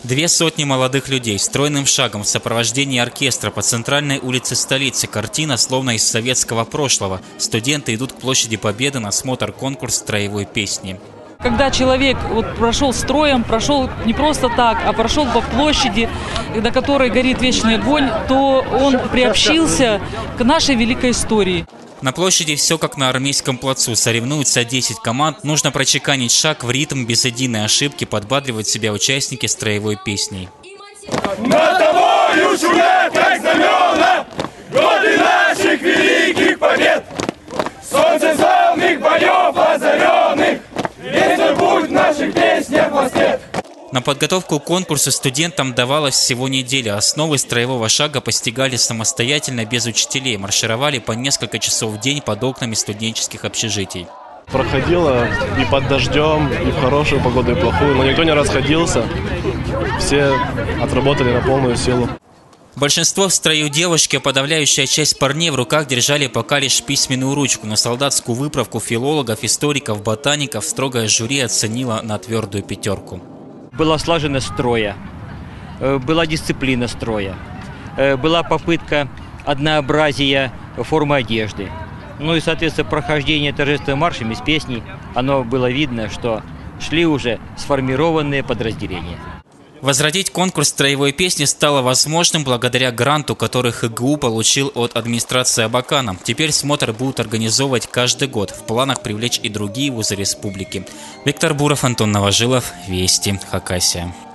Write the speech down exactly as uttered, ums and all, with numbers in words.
Две сотни молодых людей стройным шагом в сопровождении оркестра по центральной улице столицы. Картина словно из советского прошлого. Студенты идут к площади Победы на смотр-конкурс строевой песни. Когда человек вот прошел строем, прошел не просто так, а прошел по площади, на которой горит вечный огонь, то он приобщился к нашей великой истории. На площади все как на армейском плацу. Соревнуются десять команд. Нужно прочеканить шаг в ритм без единой ошибки, подбадривают себя участники строевой песни. Над тобою шумят, как знамена, годы наших великих побед. Солнце славных боев озаренных, ветер путь в наших песнях воскрес. На подготовку к конкурсу студентам давалось всего неделя. Основы строевого шага постигали самостоятельно, без учителей. Маршировали по несколько часов в день под окнами студенческих общежитий. Проходило и под дождем, и в хорошую погоду, и в плохую, но никто не расходился. Все отработали на полную силу. Большинство в строю девушки, а подавляющая часть парней в руках держали пока лишь письменную ручку. На солдатскую выправку филологов, историков, ботаников строгое жюри оценило на твердую пятерку. Была слаженность строя, была дисциплина строя, была попытка однообразия формы одежды. Ну и, соответственно, прохождение торжественным маршем из песней, оно было видно, что шли уже сформированные подразделения. Возродить конкурс строевой песни стало возможным благодаря гранту, который ХГУ получил от администрации Абакана. Теперь смотр будут организовывать каждый год. В планах привлечь и другие вузы республики. Виктор Буров, Антон Новожилов, Вести, Хакасия.